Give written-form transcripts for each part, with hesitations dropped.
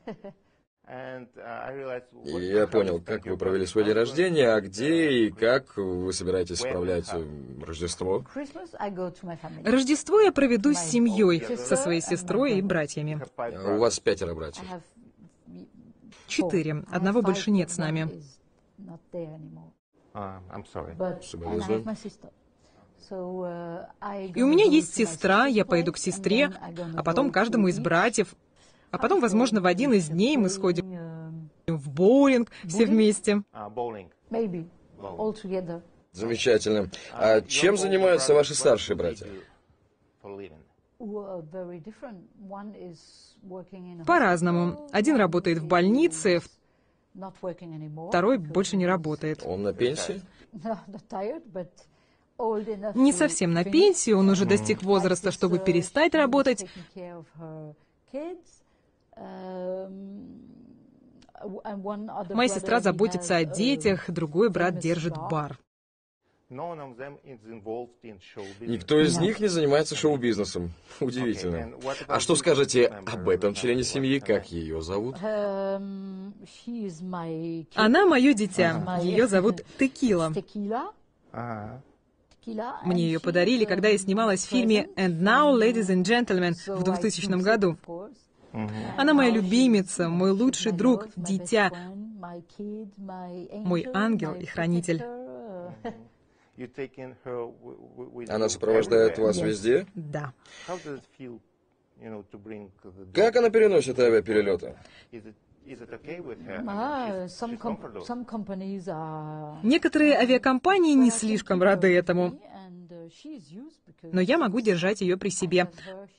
И я понял, как вы провели свой день рождения, а где и как вы собираетесь справлять Рождество? Рождество я проведу с семьей, со своей сестрой и братьями. У вас 5 братьев. 4. Одного больше нет с нами. Соболезную. И у меня есть сестра, я пойду к сестре, а потом каждому из братьев. А потом, возможно, в один из дней мы сходим в боулинг все вместе. Замечательно. А чем занимаются ваши старшие братья? По-разному. Один работает в больнице, второй больше не работает. Он на пенсии? Не совсем на пенсии, он уже достиг возраста, чтобы перестать работать. Моя сестра заботится о детях, другой брат держит бар. Никто из них не занимается шоу-бизнесом. Удивительно. А что скажете об этом члене семьи? Как ее зовут? Она мое дитя. Ее зовут Текила. Мне ее подарили, когда я снималась в фильме «And Now, Ladies and Gentlemen» в 2000 году. Она моя любимица, мой лучший друг, дитя, мой ангел и хранитель. Она сопровождает вас везде? Да. Как она переносит авиаперелеты? Некоторые авиакомпании не слишком рады этому, но я могу держать ее при себе.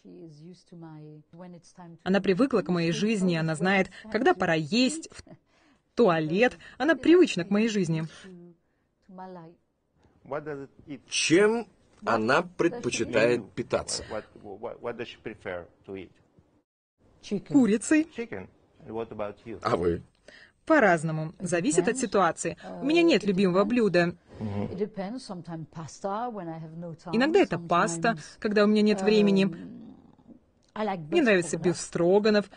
Она привыкла к моей жизни, она знает, когда пора есть, в туалет. Она привычна к моей жизни. Чем она предпочитает питаться? Курицей. А вы? По-разному. Зависит от ситуации. У меня нет любимого блюда. Иногда это паста, когда у меня нет времени. Мне нравится бифстроганов.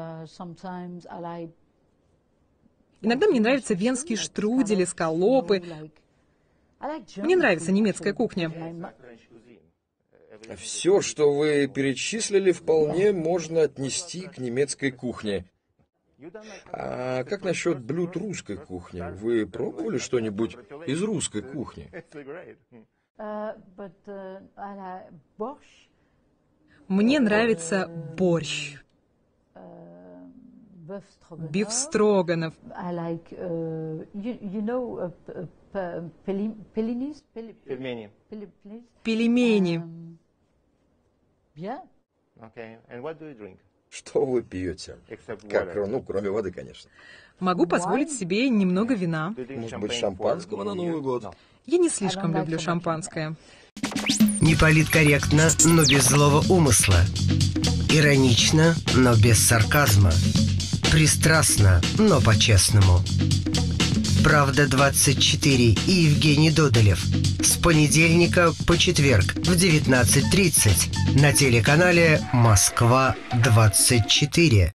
Иногда мне нравятся венские штрудели, скалопы. Мне нравится немецкая кухня. Все, что вы перечислили, вполне можно отнести к немецкой кухне. А как насчет блюд русской кухни? Вы пробовали что-нибудь из русской кухни? Мне нравится борщ. Бифстроганов. Пельмени. Что вы пьете? Как, кроме воды, конечно. Могу позволить себе немного вина. Может быть, шампанского на Новый год? Я не слишком люблю шампанское. Неполиткорректно, но без злого умысла. Иронично, но без сарказма. Пристрастно, но по-честному. «Правда-24» и Евгений Додолев. С понедельника по четверг в 19:30 на телеканале «Москва-24».